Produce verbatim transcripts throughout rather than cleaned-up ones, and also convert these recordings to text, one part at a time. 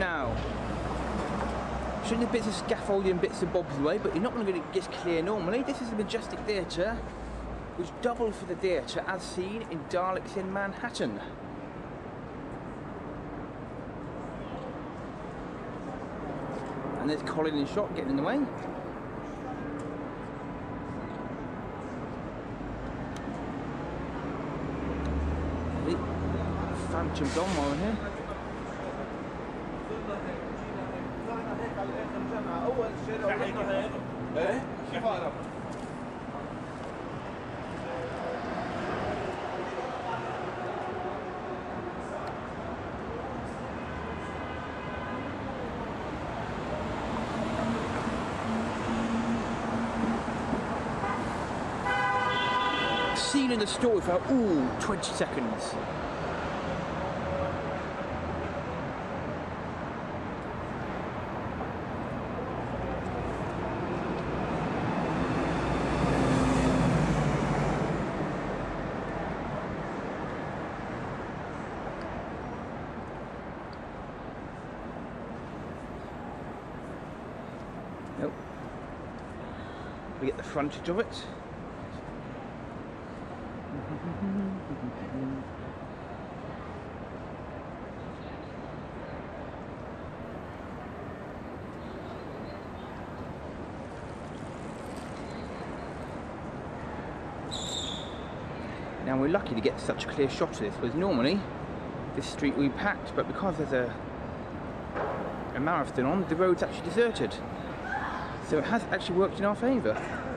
now. Showing the bits of scaffolding, bits and bobs away, but you're not going to get this clear normally. This is the Majestic Theatre, which doubled for the theatre as seen in Daleks in Manhattan. And there's Colin in shot, getting in the way. The Phantom's on while we're here. Scene in the story for ooh, twenty seconds. Nope. We get the frontage of it. Now we're lucky to get such a clear shot of this, because normally this street will be packed, but because there's a, a marathon on, the road's actually deserted. So it has actually worked in our favour.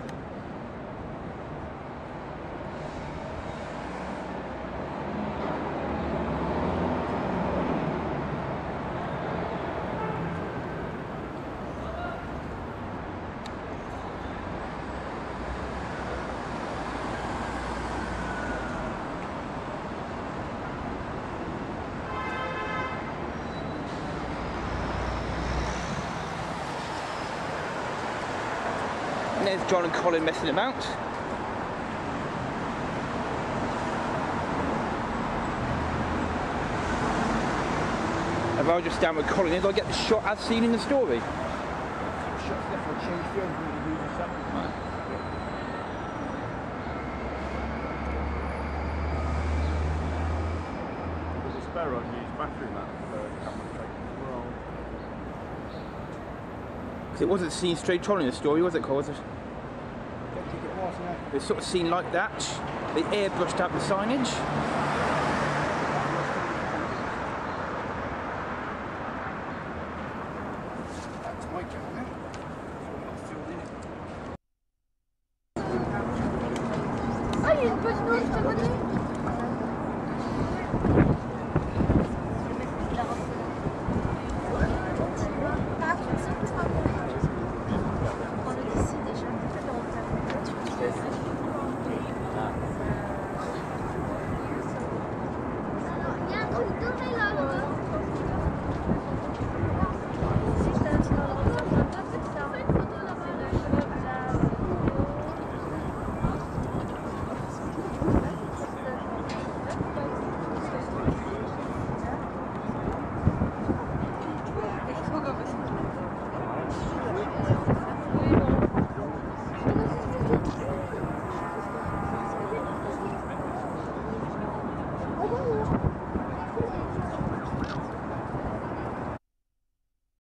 And there's John and Colin messing about. If I just stand with Colin, if I get the shot as seen in the story. Shots definitely change film from the second. There's a spare unused battery in that uh, camera take as well. Because it wasn't seen straight on in the story, was it, Cole? Was it? I don't think it was, no. It's sort of seen like that. They airbrushed out the signage. That's my camera.